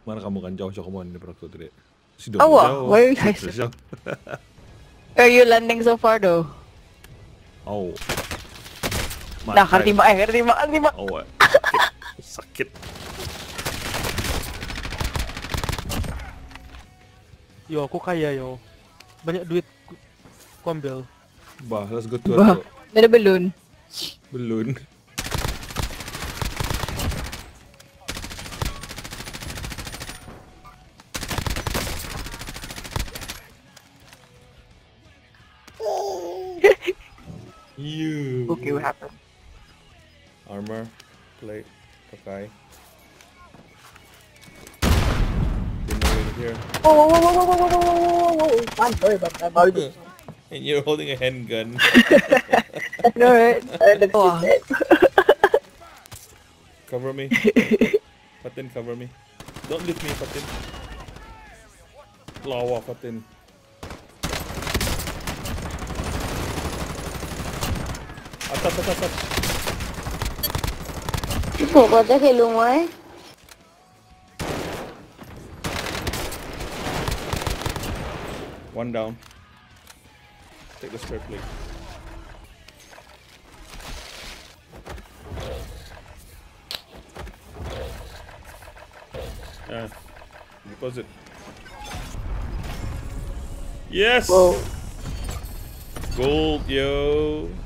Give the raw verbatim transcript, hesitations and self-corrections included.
Mana kamu kan jauh-jauh kamu ini bro today. Oh, wow. Where are you guys? Where are you landing so far though? Oh. Nah, kan timbak, eh, kan timbak, kan timbak. Oh, sakit. Sakit. Yo, aku kaya yo. Banyak duit ku ambil. Bah, let's go to Bah, ada balloon. Balloon. You. Okay, what happened? Armor, plate, pakai. Been here. Oh, whoa, whoa, whoa, whoa, whoa, whoa, whoa, whoa, I'm sorry about that. And you're holding a handgun. No, right? Oh. Cover me. Faten, cover me. Don't leave me, Faten. Lawa, Faten. Atas, atas, atas. Pokoknya खेलूंगा है. One down. Take the spare plate. Yeah. Deposit. Yes! Whoa. Gold, yo!